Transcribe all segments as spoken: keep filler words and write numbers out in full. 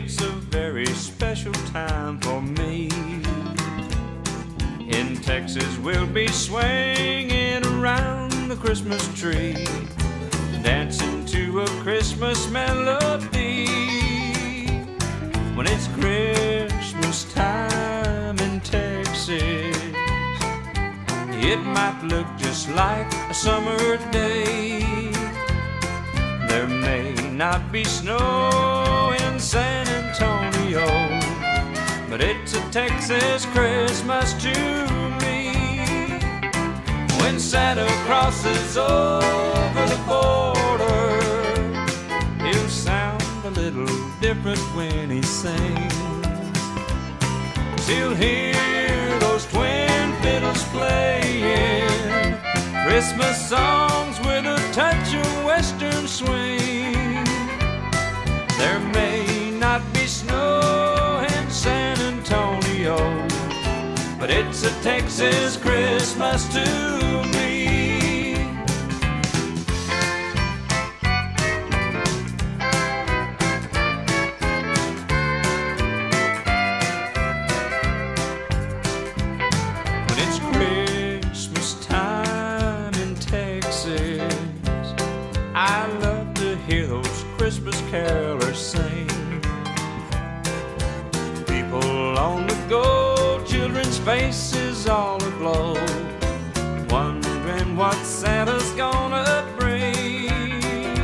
It's a very special time for me. In Texas we'll be swinging around the Christmas tree, dancing to a Christmas melody. When it's Christmas time in Texas, it might look just like a summer day. There may not be snow in San Antonio, but it's a Texas Christmas to me. When Santa crosses over the border, he'll sound a little different when he sings. He'll hear those twin fiddles playing Christmas songs with a touch of western swing. There may not be snow in San Antonio, but it's a Texas Christmas to me. When it's Christmas time in Texas, I love to hear those Christmas carolers sing. People on the go, children's faces all aglow, wondering what Santa's gonna bring.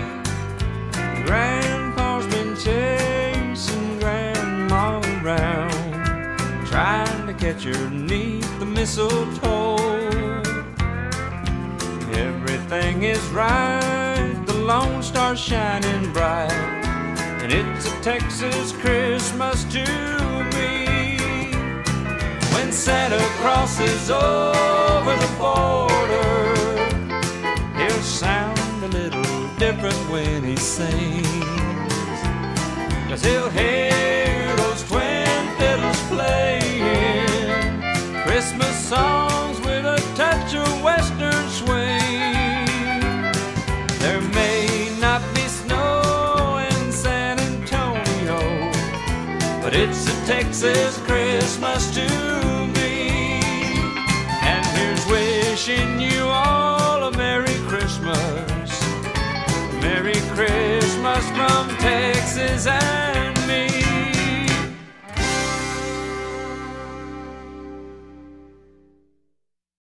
Grandpa's been chasing Grandma around, trying to catch her 'neath the mistletoe. Everything is right, the Lone Star's shining bright, and it's a Texas Christmas to me. When Santa crosses over the border, he'll sound a little different when he sings. 'Cause he'll hear those twin fiddles playing Christmas songs with a touch of western swing. There may not be snow in San Antonio, but it's a Texas Christmas to me. And here's wishing you